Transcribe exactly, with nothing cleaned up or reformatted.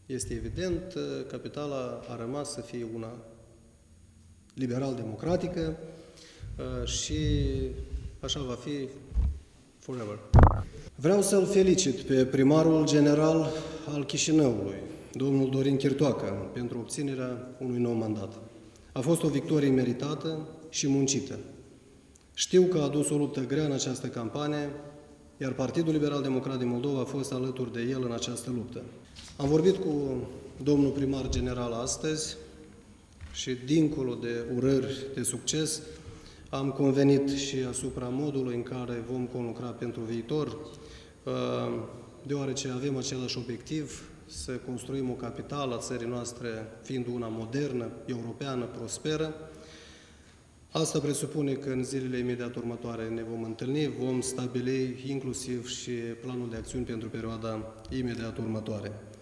Este evident, capitala a rămas să fie una liberal-democratică și așa va fi forever. Vreau să-l felicit pe primarul general al Chișinăului, domnul Dorin Chirtoacă, pentru obținerea unui nou mandat. A fost o victorie meritată și muncită. Știu că a adus o luptă grea în această campanie, iar Partidul Liberal Democrat din Moldova a fost alături de el în această luptă. Am vorbit cu domnul primar general astăzi și, dincolo de urări de succes, am convenit și asupra modului în care vom conlucra pentru viitor, deoarece avem același obiectiv, să construim o capitală a țării noastre fiind una modernă, europeană, prosperă. Asta presupune că în zilele imediat următoare ne vom întâlni, vom stabili inclusiv și planul de acțiuni pentru perioada imediat următoare.